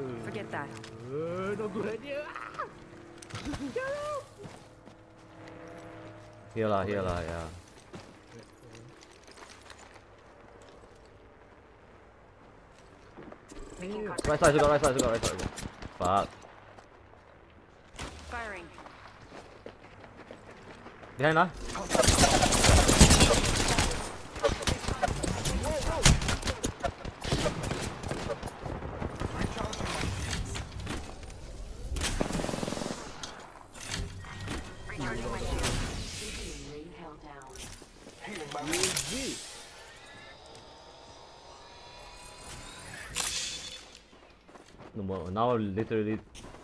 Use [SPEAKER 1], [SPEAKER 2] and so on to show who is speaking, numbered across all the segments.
[SPEAKER 1] Forget that.
[SPEAKER 2] No good idea.
[SPEAKER 3] Here lah, yeah. Right side juga. Fuck.
[SPEAKER 1] Firing.
[SPEAKER 3] Behind lah.
[SPEAKER 1] Recharging my shield.
[SPEAKER 3] No more. Now literally.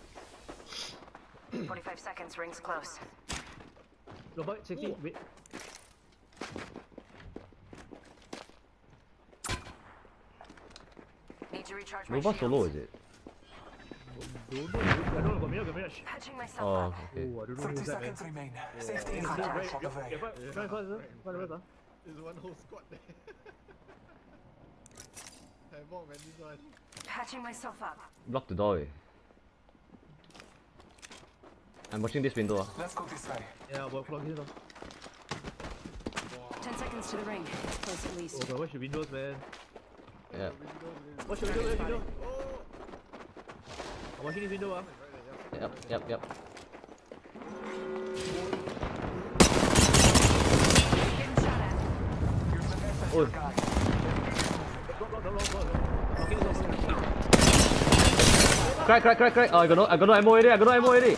[SPEAKER 1] 45 seconds, rings close.
[SPEAKER 2] Robot, safety, wait.
[SPEAKER 1] Need to recharge my
[SPEAKER 3] Nova
[SPEAKER 1] shields.
[SPEAKER 3] solo is it?
[SPEAKER 2] Don't know, I don't know, got Mirage.
[SPEAKER 1] Patching myself
[SPEAKER 3] Oh,
[SPEAKER 1] up.
[SPEAKER 3] okay.
[SPEAKER 2] Oh, I don't know
[SPEAKER 4] 30
[SPEAKER 2] who's that, man.
[SPEAKER 4] seconds remain. Safety is
[SPEAKER 1] Contact.
[SPEAKER 4] right on the way.
[SPEAKER 5] There's one whole squad there. Havoc, man, this one.
[SPEAKER 1] Patching myself up.
[SPEAKER 3] Block the door. I'm watching this window.
[SPEAKER 4] Let's go this way.
[SPEAKER 2] Yeah, but plug here.
[SPEAKER 1] 10 seconds to the ring. Close at least.
[SPEAKER 2] Oh, but watch your windows, man.
[SPEAKER 3] Yeah.
[SPEAKER 2] Watch your window. I'm watching this window,
[SPEAKER 3] Yep.
[SPEAKER 1] Getting shot at.
[SPEAKER 3] Oh. Crack. Oh, I got no ammo already.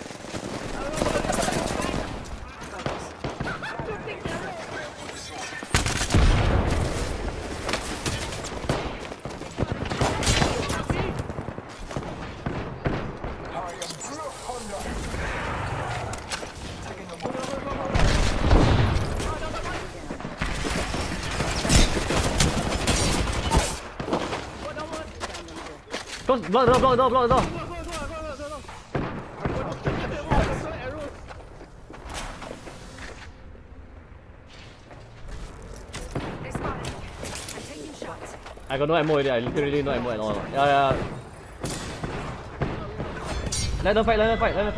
[SPEAKER 3] Close, block the door.
[SPEAKER 1] They spotted me. I'm taking shots.
[SPEAKER 3] I got no ammo already. I literally no ammo at all. Yeah. Let them fight.
[SPEAKER 1] One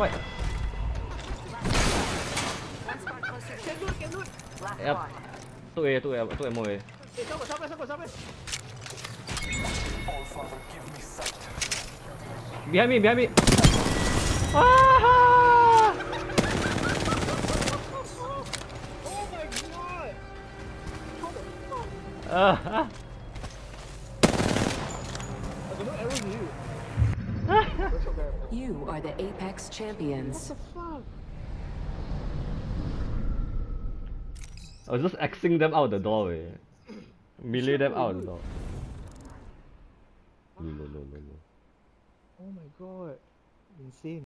[SPEAKER 1] spot closer. Can loot. Last
[SPEAKER 3] Yep.
[SPEAKER 1] squad.
[SPEAKER 3] Two ammo already.
[SPEAKER 2] Sampai.
[SPEAKER 4] All Father, give me sight.
[SPEAKER 3] Behind me. Ah!
[SPEAKER 2] Oh my god!
[SPEAKER 3] Ah!
[SPEAKER 2] I got no arrows in you.
[SPEAKER 1] You are the Apex champions.
[SPEAKER 2] What the fuck?
[SPEAKER 3] I was just axing them out the doorway. Melee them out the door.
[SPEAKER 2] Oh my god. Insane.